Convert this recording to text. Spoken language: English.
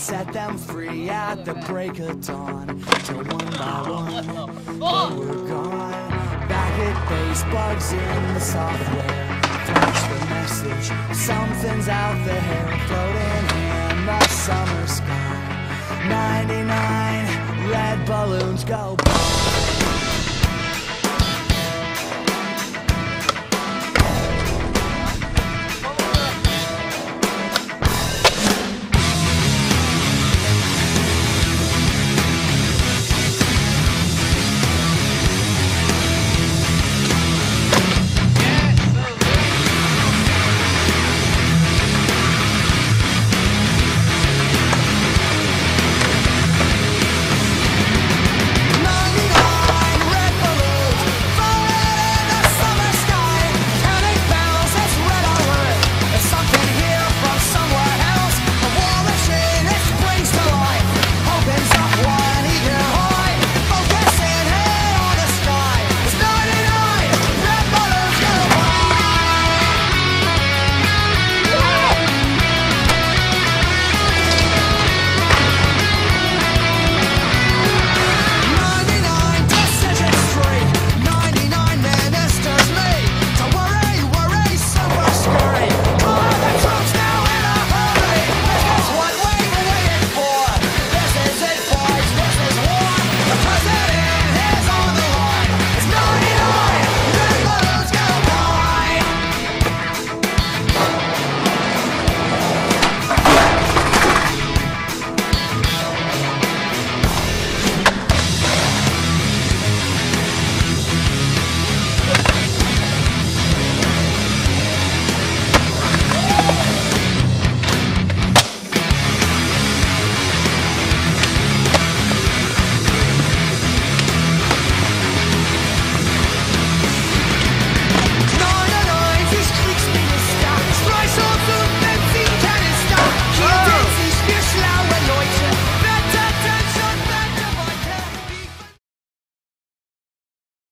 set them free at the break of dawn. Till one by one, they were gone. Back at base, bugs in the software. Flash the message, something's out there, floating in the summer sky. 99 red balloons go boom.